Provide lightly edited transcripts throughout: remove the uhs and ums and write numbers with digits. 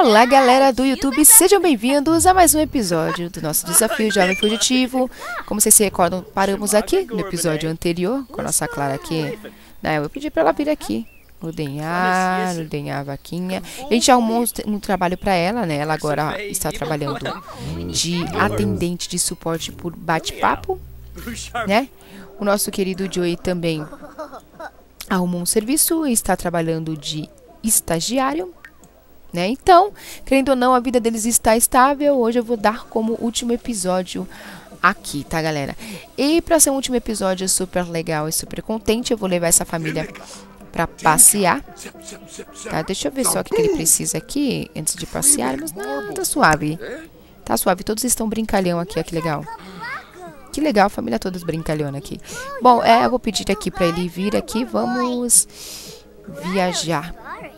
Olá, galera do YouTube, sejam bem-vindos a mais um episódio do nosso desafio Jovem Fugitivo. Como vocês se recordam, paramos aqui no episódio anterior, com a nossa Clara aqui. Eu pedi pra ela vir aqui, ordenhar a vaquinha. A gente arrumou um trabalho pra ela, né? Ela agora está trabalhando de atendente de suporte por bate-papo, né? O nosso querido Joey também arrumou um serviço e está trabalhando de estagiário, né? Então, querendo ou não, a vida deles está estável. Hoje eu vou dar como último episódio aqui, tá, galera? E para ser um último episódio super legal e super contente, eu vou levar essa família para passear, tá? Deixa eu ver só o que ele precisa aqui antes de passear, mas não, tá suave. Tá suave, todos estão brincalhão aqui, ó, que legal. Que legal, a família toda brincalhona aqui. Bom, eu vou pedir aqui para ele vir aqui. Vamos viajar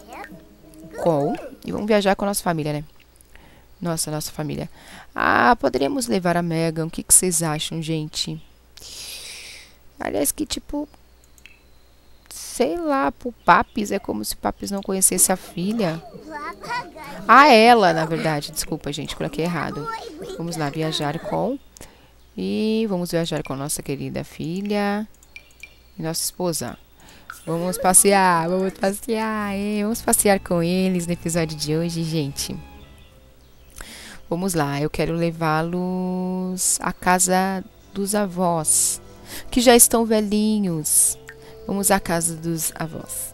e vamos viajar com a nossa família, né? Nossa família. Poderíamos levar a Megan. O que vocês acham, gente? Aliás, que tipo... sei lá, pro Papis. É como se o Papis não conhecesse a filha. Ela, na verdade. Desculpa, gente, coloquei errado. Vamos lá, viajar com... E vamos viajar com nossa querida filha e nossa esposa. Vamos passear, vamos passear com eles no episódio de hoje, gente. Vamos lá, eu quero levá-los à casa dos avós, que já estão velhinhos. Vamos à casa dos avós.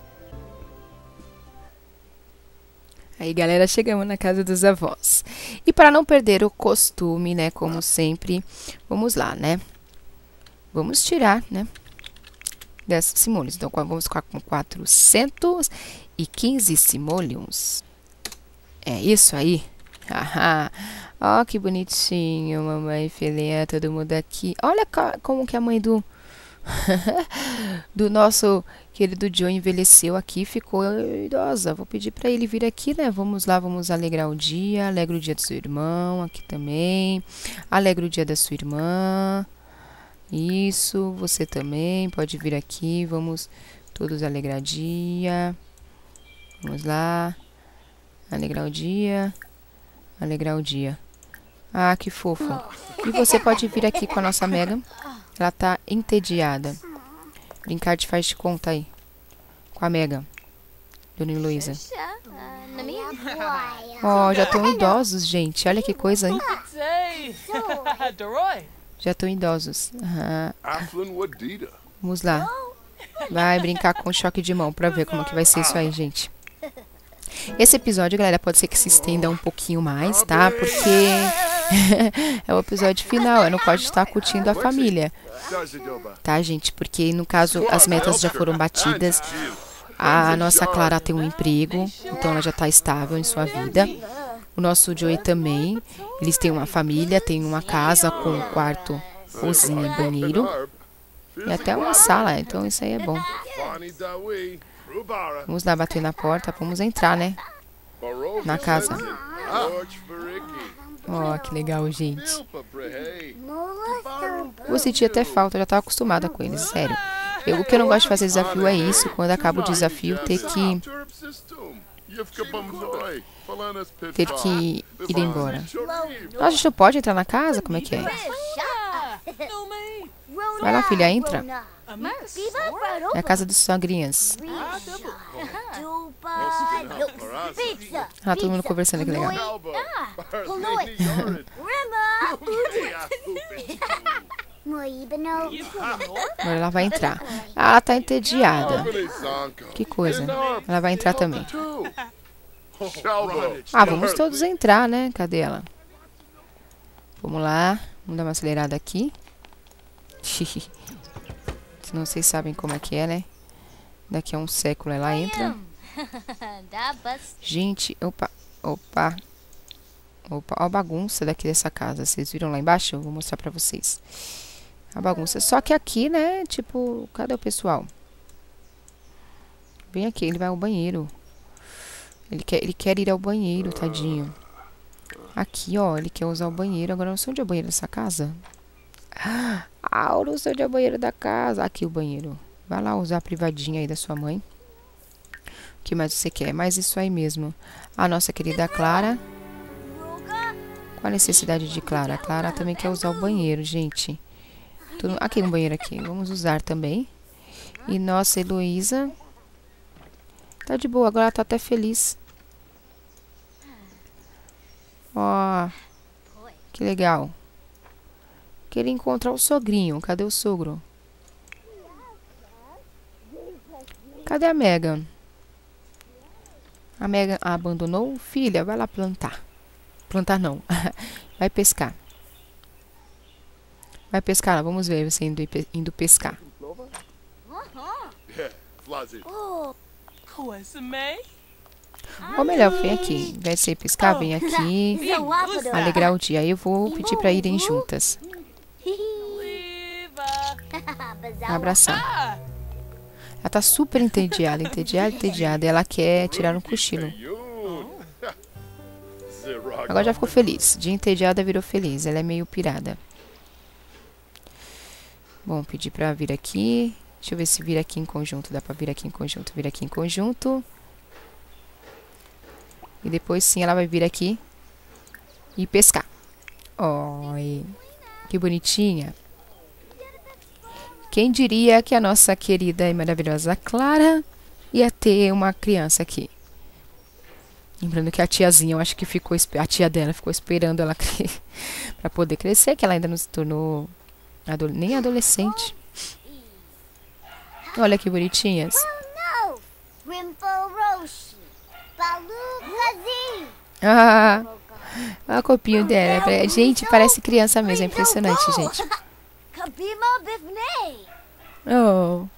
Aí, galera, chegamos na casa dos avós. E para não perder o costume, né, como sempre, vamos lá, né? Vamos tirar, né, 10 simoleons. Então, vamos ficar com 415 simoleons. É isso aí. Ó, que bonitinho, mamãe filhinha, todo mundo aqui. Olha como que a mãe do nosso querido Joe envelheceu aqui, ficou idosa. Vou pedir para ele vir aqui, né? Vamos lá, vamos alegrar o dia. Alegra o dia do seu irmão aqui também. Alegra o dia da sua irmã. Isso, você também pode vir aqui. Vamos todos alegrar o dia. Vamos lá. Alegrar o dia. Alegrar o dia. Que fofo. E você pode vir aqui com a nossa Megan. Ela tá entediada. Brincar de faz de conta aí. Com a Megan. Dona Heloísa. Já estão idosos, gente. Olha que coisa, hein? Já estão idosos. Vamos lá. Vai brincar com choque de mão pra ver como que vai ser isso aí, gente. Esse episódio, galera, pode ser que se estenda um pouquinho mais, tá? Porque é o episódio final. Eu não posso estar curtindo a família. Tá, gente? Porque, no caso, as metas já foram batidas. A nossa Clara tem um emprego. Então, ela já tá estável em sua vida. O nosso Joey também. Eles têm uma família, têm uma casa com quarto, cozinha e banheiro. E até uma sala. Então, isso aí é bom. Vamos lá bater na porta. Vamos entrar, né? Na casa. Que legal, gente. Vou sentir até falta. Eu já tava acostumada com eles, sério. O que eu não gosto de fazer desafio é isso. Quando acaba o desafio, ter que ir embora. A gente não pode entrar na casa? Como é que é? Vai lá, filha, entra. É a casa dos sogrinhas. Todo mundo conversando aqui, legal. Agora ela vai entrar. Ela tá entediada. Que coisa. Ela vai entrar também. Vamos todos entrar, né? Cadê ela? Vamos lá. Vamos dar uma acelerada aqui. Não vocês sabem como é que é, né? Daqui a um século ela entra. Gente, opa. Ó a bagunça daqui dessa casa. Vocês viram lá embaixo? Eu vou mostrar pra vocês. A bagunça. Só que aqui, né? Tipo, cadê o pessoal? Vem aqui, ele vai ao banheiro. Ele quer ir ao banheiro, tadinho. Aqui, ó, ele quer usar o banheiro. Agora eu não sei onde é o banheiro dessa casa. Eu não sei onde é o banheiro da casa. Aqui o banheiro. Vai lá usar a privadinha aí da sua mãe. que mais você quer? Mais isso aí mesmo. A nossa querida Clara. Qual a necessidade de Clara? A Clara também quer usar o banheiro, gente. Aqui no banheiro aqui. Vamos usar também. E nossa Heloísa tá de boa. Agora ela tá até feliz. Ó. Que legal. Queria encontrar o sogrinho. Cadê o sogro? Cadê a Megan? A Megan abandonou? Filha, vai lá plantar. Plantar não. Vai pescar. Vai pescar, vamos ver você indo pescar. Ou melhor, vem aqui. Em vez de você pescar, vem aqui. Alegrar o dia. Aí eu vou pedir pra irem juntas. Abraçar. Ela tá super entediada, entediada. E ela quer tirar um cochilo. Agora já ficou feliz. De entediada virou feliz. Ela é meio pirada. Bom, pedir pra vir aqui. Deixa eu ver se vir aqui em conjunto. Dá pra vir aqui em conjunto. Vir aqui em conjunto. E depois sim ela vai vir aqui e pescar. Oi, que bonitinha. Quem diria que a nossa querida e maravilhosa Clara ia ter uma criança aqui. Lembrando que a tiazinha, eu acho que ficou, a tia dela ficou esperando ela para poder crescer, que ela ainda não se tornou nem adolescente. Olha que bonitinhas. Ah, olha o copinho dela. Gente, parece criança mesmo. É impressionante, gente. Oh.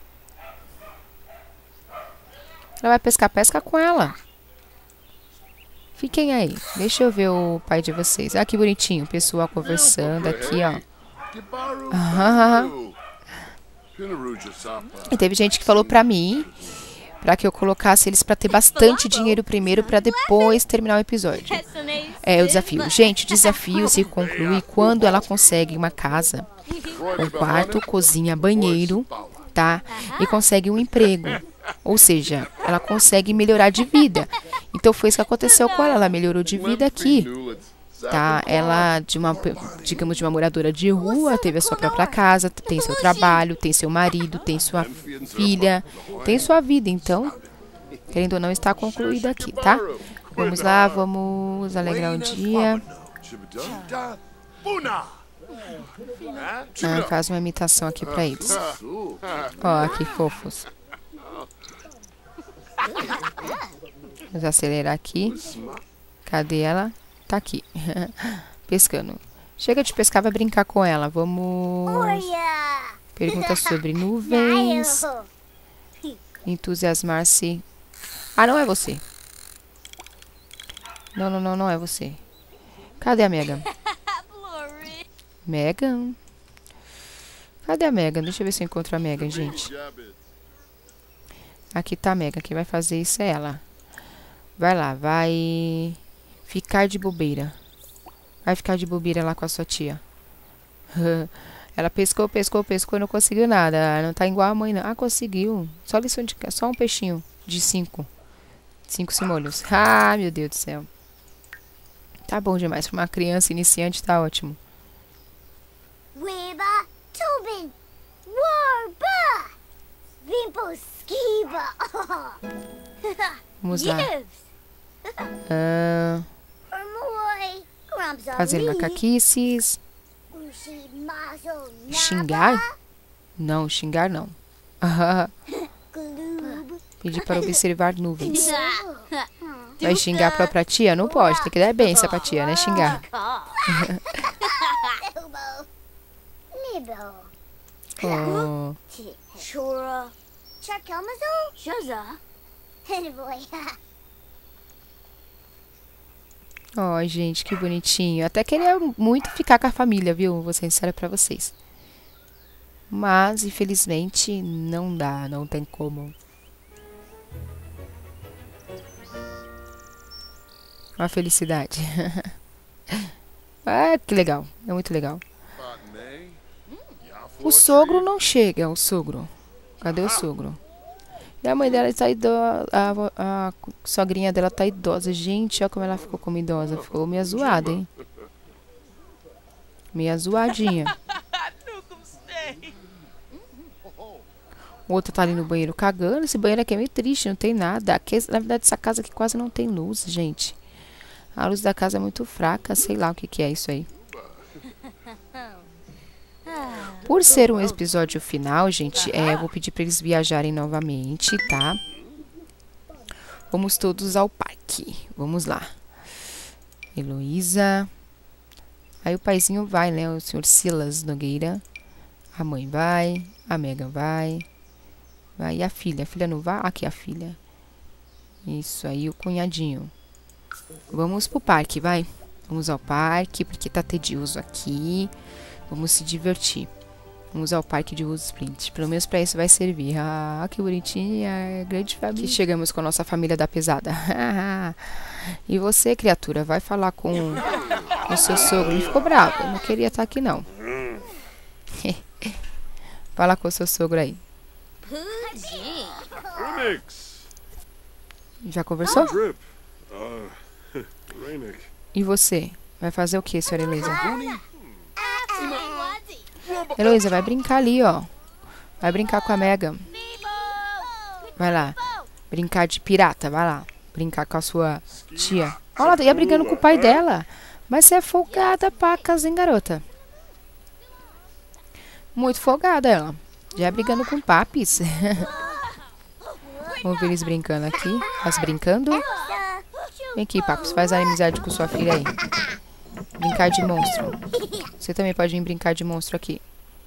Ela vai pescar, pesca com ela. Fiquem aí. Deixa eu ver o pai de vocês. Ah, que bonitinho. O pessoal conversando aqui, ó. Ah. E teve gente que falou pra mim pra que eu colocasse eles pra ter bastante dinheiro primeiro pra depois terminar o episódio. É o desafio. Gente, o desafio se conclui quando ela consegue uma casa, um quarto, cozinha, banheiro, tá? E consegue um emprego. Ou seja, ela consegue melhorar de vida. Então foi isso que aconteceu com ela. Ela melhorou de vida aqui. Tá? Ela, digamos, de uma moradora de rua, teve a sua própria casa, tem seu trabalho, tem seu marido, tem sua filha, tem sua vida. Então, querendo ou não, está concluída aqui, tá? Vamos lá, vamos alegrar o dia. Faz uma imitação aqui pra eles. Ó, que fofos. Vamos acelerar aqui. Cadê ela? Tá aqui. Pescando. Chega de pescar, vai brincar com ela. Vamos... Pergunta sobre nuvens. Entusiasmar-se. Ah, não é você. Não é você. Cadê a Megan? Megan? Cadê a Megan? Deixa eu ver se eu encontro a Megan, gente. Aqui tá a Megan. Quem vai fazer isso é ela. Vai lá, vai... Ficar de bobeira. Vai ficar de bobeira lá com a sua tia. Ela pescou e não conseguiu nada. Não tá igual a mãe, não. Ah, conseguiu. Só lição de casa. Só um peixinho de 5. 5 cimolhos. Ah, meu Deus do céu. Tá bom demais. Pra uma criança iniciante, tá ótimo. Vamos lá. Fazer macaquices. Xingar? Não, xingar não. Pedir para observar nuvens. Vai xingar a própria tia? Não pode, tem que dar benção pra tia, né? Xingar. Oh. Ó, gente, que bonitinho. Até queria muito ficar com a família, viu? Vou ser sincera pra vocês. Mas, infelizmente, não dá, não tem como. Uma felicidade. Ah, que legal. É muito legal. O sogro não chega, o sogro. Cadê o sogro? E a mãe dela está idosa. A sogrinha dela tá idosa. Gente, olha como ela ficou como idosa. Ficou meio zoada, hein? Meia zoadinha. O outro tá ali no banheiro cagando. Esse banheiro aqui é meio triste, não tem nada. Aqui, na verdade, essa casa aqui quase não tem luz, gente. A luz da casa é muito fraca. Sei lá o que que é isso aí. Por ser um episódio final, gente, eu vou pedir para eles viajarem novamente, tá? Vamos todos ao parque. Vamos lá. Heloísa. Aí o paizinho vai, né? O senhor Silas Nogueira. A mãe vai. A Megan vai. Vai. E a filha? A filha não vai? Aqui a filha. Isso aí, o cunhadinho. Vamos pro parque, vai. Vamos ao parque, porque tá tedioso aqui. Vamos se divertir. Vamos ao parque de Wood Sprint. Pelo menos pra isso vai servir. Ah, que bonitinha. Grande família. Aqui chegamos com a nossa família da pesada. E você, criatura, vai falar com o seu sogro. Ele ficou bravo. Eu não queria estar aqui, não. Fala com o seu sogro aí. Já conversou? E você? Vai fazer o que, senhora Heloísa? Heloísa, vai brincar ali, ó. Vai brincar com a Megan. Vai lá. Brincar de pirata, vai lá. Brincar com a sua tia. Olha, ela ia brigando com o pai dela. Mas você é folgada, pacas, hein, garota? Muito folgada ela. Já brigando com papis. Vamos ver eles brincando aqui. Elas brincando. Vem aqui, papis. Faz a amizade com sua filha aí. Brincar de monstro. Você também pode vir brincar de monstro aqui.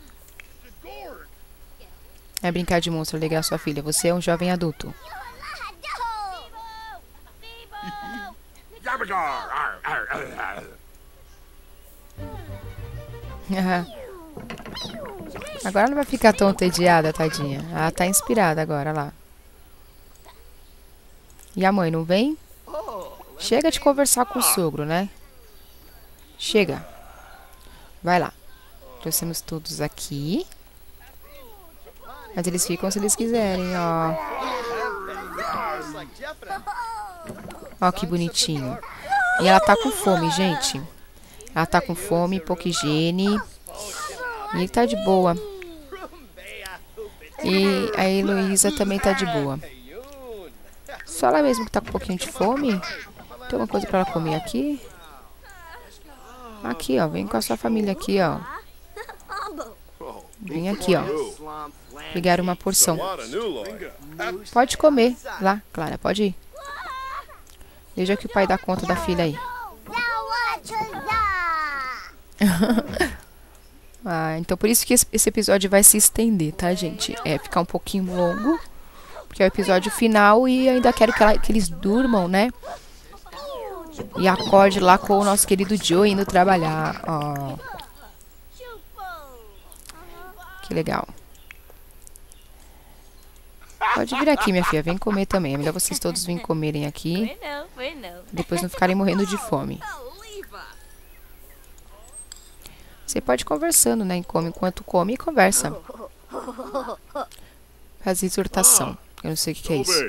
É brincar de monstro, alegrar sua filha. Você é um jovem adulto. Agora não vai ficar tão entediada, tadinha. Ela tá inspirada agora, lá. E a mãe não vem? Chega de conversar com o sogro, né? Chega. Vai lá. Trouxemos todos aqui. Mas eles ficam se eles quiserem, ó. Ó que bonitinho. E ela tá com fome, gente. Ela tá com fome, pouca higiene. E ele tá de boa. E a Heloísa também tá de boa. Só ela mesmo que tá com um pouquinho de fome. Tem uma coisa pra ela comer aqui? Aqui, ó. Vem com a sua família aqui, ó. Vem aqui, ó. Pegar uma porção. Pode comer. Lá, Clara, pode ir. Veja que o pai dá conta da filha aí. Então por isso que esse episódio vai se estender, tá, gente? É ficar um pouquinho longo. Porque é o episódio final e ainda quero que eles durmam, né? E acorde lá com o nosso querido Joe indo trabalhar. Ó. Que legal. Pode vir aqui, minha filha. Vem comer também. É melhor vocês todos virem comerem aqui. Depois não ficarem morrendo de fome. Você pode ir conversando, né? Enquanto come, conversa. Faz exortação. Eu não sei o que é isso.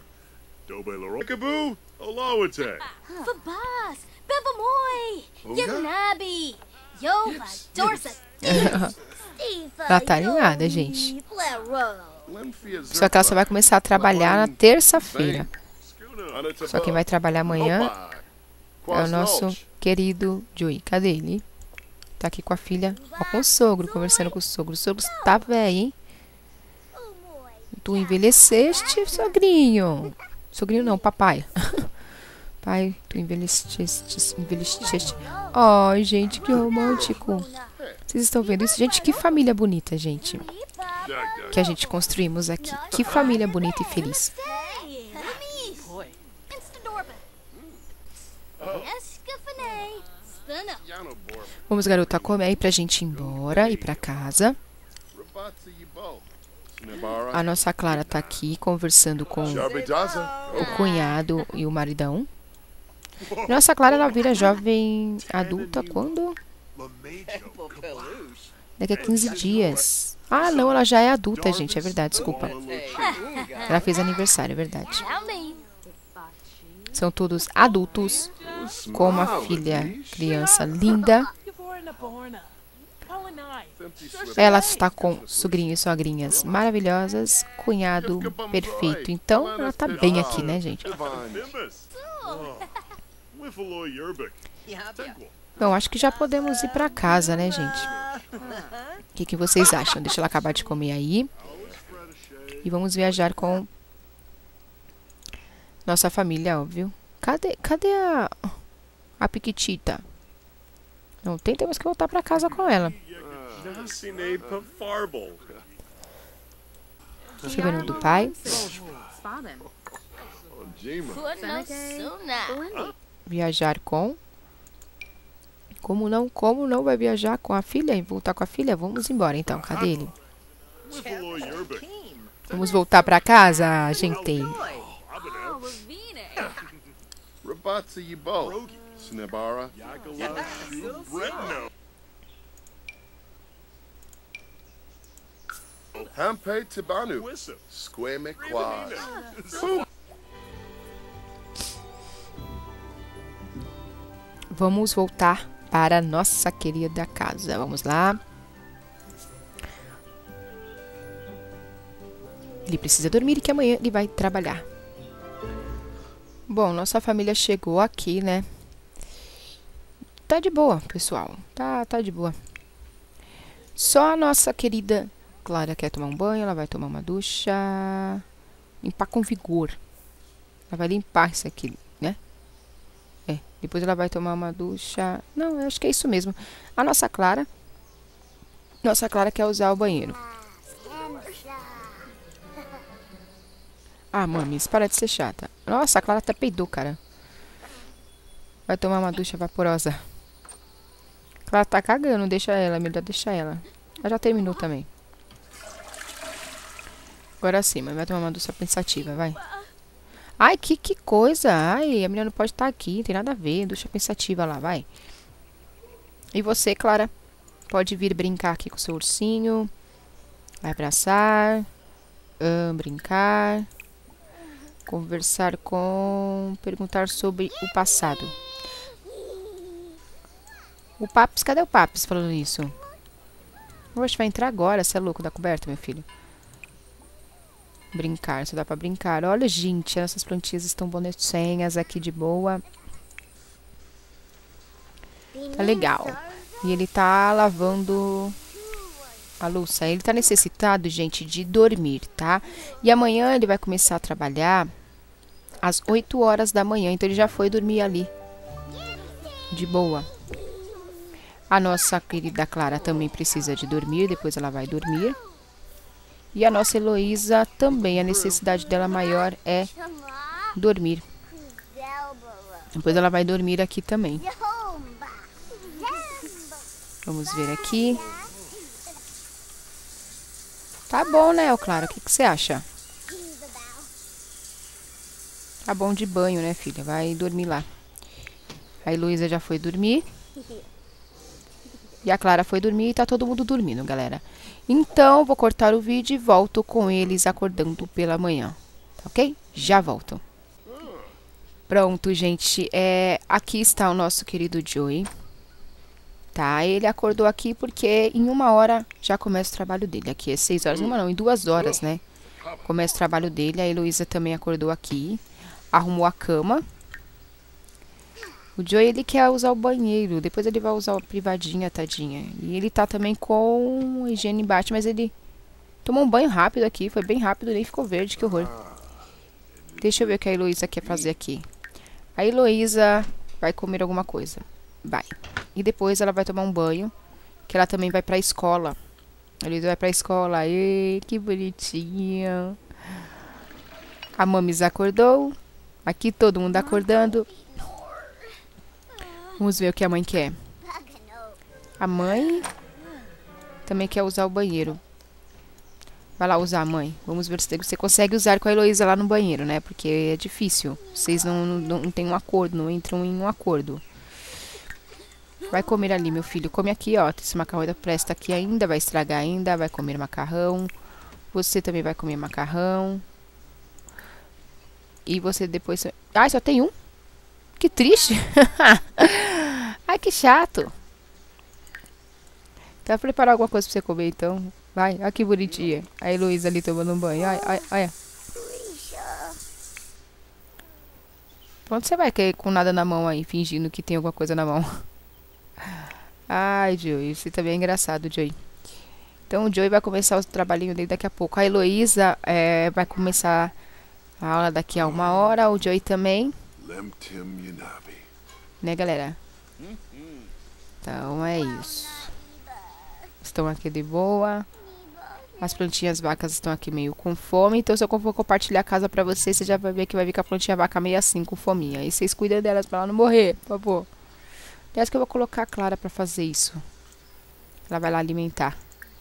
Ela tá animada, gente. Só que ela só vai começar a trabalhar na terça-feira. Só quem vai trabalhar amanhã é o nosso querido Joey. Cadê ele? Tá aqui com a filha. Ó, com o sogro, conversando com o sogro. O sogro tá velho, hein? Tu envelheceste, sogrinho. Sogrinho não, papai. Pai, tu envelheceste. Oh, gente, que romântico. Vocês estão vendo isso? Gente, que família bonita, gente. Que a gente construímos aqui. Que família bonita e feliz. Vamos, garota, come aí pra gente ir embora, ir pra casa. A nossa Clara tá aqui conversando com o cunhado e o maridão. Nossa Clara, ela vira jovem adulta quando? Daqui a 15 dias. Ah, não, ela já é adulta, gente. É verdade, desculpa. Ela fez aniversário, é verdade. São todos adultos com uma filha, criança linda. Ela está com sogrinhos e sogrinhas maravilhosas, cunhado perfeito. Então, ela tá bem aqui, né, gente? Bom, acho que já podemos ir pra casa, né, gente? O que vocês acham? Deixa ela acabar de comer aí. E vamos viajar com nossa família, óbvio. Cadê a Piquitita? Não tem, temos que voltar pra casa com ela. Chegando do pai. Viajar com... Como não vai viajar com a filha e voltar com a filha? Vamos embora então, cadê ele? Vamos voltar pra casa, gente. Vamos voltar para nossa querida casa. Vamos lá. Ele precisa dormir, que amanhã ele vai trabalhar. Bom, nossa família chegou aqui, né? Tá de boa, pessoal. Tá de boa. Só a nossa querida Clara quer tomar um banho. Ela vai tomar uma ducha. Limpar com vigor. Ela vai limpar isso aqui, né? Depois ela vai tomar uma ducha. Não, eu acho que é isso mesmo. A nossa Clara quer usar o banheiro. Ah, mames, para de ser chata. Nossa, a Clara até peidou, cara. Vai tomar uma ducha vaporosa. Clara tá cagando, deixa ela, melhor deixar ela. Ela já terminou também. Agora sim, mas vai tomar uma ducha pensativa, vai. Ai, que coisa. Ai, a menina não pode estar aqui, não tem nada a ver. Ducha pensativa lá, vai. E você, Clara, pode vir brincar aqui com o seu ursinho. Vai abraçar. Brincar. Conversar com... Perguntar sobre o passado. O Papis, cadê o Papis falando isso? Oxe, vai entrar agora, você é louco da coberta, meu filho. Brincar, só dá pra brincar. Olha, gente, essas plantinhas estão bonitinhas aqui de boa. Tá legal. E ele tá lavando a louça. Ele tá necessitado, gente, de dormir, tá? E amanhã ele vai começar a trabalhar às 8 horas da manhã. Então ele já foi dormir ali. De boa. A nossa querida Clara também precisa de dormir. Depois ela vai dormir. E a nossa Heloísa também, a necessidade dela maior é dormir. Depois ela vai dormir aqui também. Vamos ver aqui. Tá bom, né, Clara? O que você acha? Tá bom de banho, né, filha? Vai dormir lá. A Heloísa já foi dormir. E a Clara foi dormir e tá todo mundo dormindo, galera. Então, vou cortar o vídeo e volto com eles acordando pela manhã. Ok? Já volto. Pronto, gente. Aqui está o nosso querido Joey. Tá? Ele acordou aqui porque em 1 hora já começa o trabalho dele. Aqui é 6 horas. Não, em 2 horas, né? Começa o trabalho dele. A Heloísa também acordou aqui. Arrumou a cama. O Joey, ele quer usar o banheiro. Depois ele vai usar a privadinha, tadinha. E ele tá também com higiene embaixo. Mas ele tomou um banho rápido aqui. Foi bem rápido, nem ficou verde. Que horror. Deixa eu ver o que a Heloísa quer fazer aqui. A Heloísa vai comer alguma coisa. Vai. E depois ela vai tomar um banho. Que ela também vai pra escola. A Heloísa vai pra escola. Ê, que bonitinha. A Mamis acordou. Aqui todo mundo acordando. Vamos ver o que a mãe quer. A mãe também quer usar o banheiro. Vai lá usar, mãe. Vamos ver se você consegue usar com a Heloísa lá no banheiro, né? Porque é difícil. Vocês não têm um acordo, não entram em um acordo. Vai comer ali, meu filho. Come aqui, ó. Esse macarrão ainda presta aqui ainda. Vai estragar ainda. Vai comer macarrão. Você também vai comer macarrão. E você depois... Ai, só tem um? Que triste. Ai, que chato. Tá preparar alguma coisa pra você comer, então. Vai, olha que bonitinha. A Heloísa ali tomando um banho. Olha. Onde você vai cair com nada na mão aí, fingindo que tem alguma coisa na mão? Ai, Joey, você também é engraçado, Joey. Então o Joey vai começar o trabalhinho dele daqui a pouco. A Heloísa vai começar a aula daqui a 1 hora. O Joey também. Né, galera? Então é isso. Estão aqui de boa. As plantinhas vacas estão aqui meio com fome. Então se eu for compartilhar a casa pra vocês, você já vai ver que vai vir com a plantinha vaca meio assim, com fominha. E vocês cuidam delas pra ela não morrer, por favor. Aliás, que eu vou colocar a Clara pra fazer isso. Ela vai lá alimentar.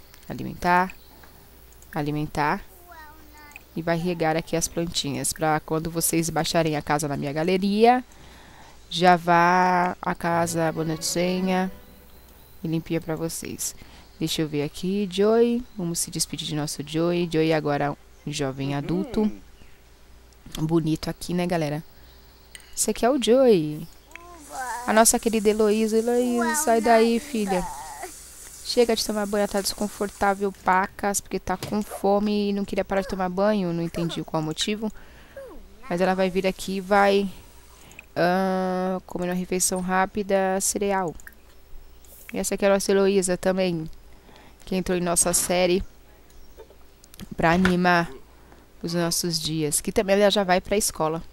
Alimentar. E vai regar aqui as plantinhas. Pra quando vocês baixarem a casa na minha galeria, já vá a casa bonitinha e limpinha pra vocês. Deixa eu ver aqui, Joey. Vamos se despedir de nosso Joey. Joey agora um jovem adulto. Bonito aqui, né, galera? Esse aqui é o Joey. A nossa querida Heloísa. Heloísa, sai daí, filha. Chega de tomar banho, ela tá desconfortável, pacas, porque tá com fome e não queria parar de tomar banho. Não entendi qual o motivo. Mas ela vai vir aqui e vai comer uma refeição rápida, cereal. E essa aqui é a nossa Heloísa também, que entrou em nossa série pra animar os nossos dias. Que também ela já vai pra escola.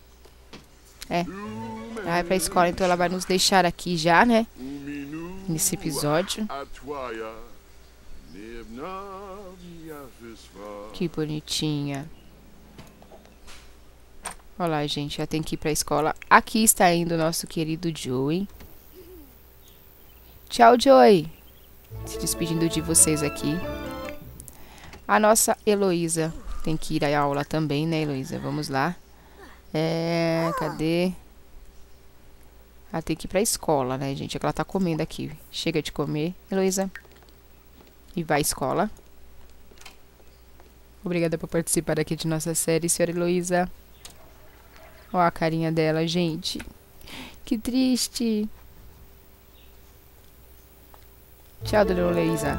Ela vai pra escola, então ela vai nos deixar aqui já, né? Nesse episódio. Que bonitinha. Olha lá, gente, já tem que ir pra escola. Aqui está indo o nosso querido Joey. Tchau, Joey. Se despedindo de vocês aqui. A nossa Heloísa tem que ir à aula também, né, Heloísa? Vamos lá. Cadê? Ela tem que ir pra escola, né, gente? É que ela tá comendo aqui. Chega de comer, Heloísa. E vai à escola. Obrigada por participar aqui de nossa série, senhora Heloísa. Olha a carinha dela, gente. Que triste. Tchau, dona Heloísa.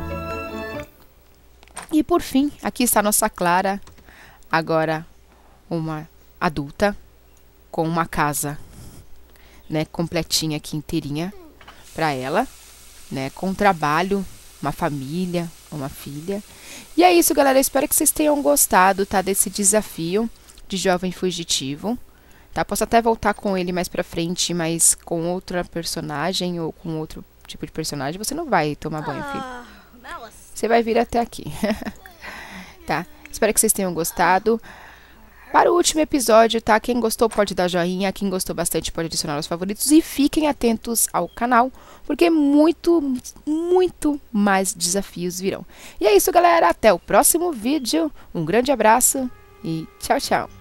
E por fim, aqui está a nossa Clara. Agora uma adulta com uma casa, né, completinha aqui, inteirinha pra ela, né, com trabalho, uma família, uma filha. E é isso, galera, eu espero que vocês tenham gostado, tá, desse desafio de jovem fugitivo, tá? Posso até voltar com ele mais pra frente, mas com outra personagem ou com outro tipo de personagem. Você não vai tomar banho, filho. Você vai vir até aqui. Tá? Espero que vocês tenham gostado. Para o último episódio, tá? Quem gostou pode dar joinha, quem gostou bastante pode adicionar os favoritos e fiquem atentos ao canal, porque muito mais desafios virão. E é isso, galera. Até o próximo vídeo. Um grande abraço e tchau, tchau.